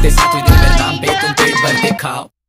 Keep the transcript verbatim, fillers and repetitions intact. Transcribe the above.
साथ दिन मेरे नाम पे तुम पेट भर के खाओ।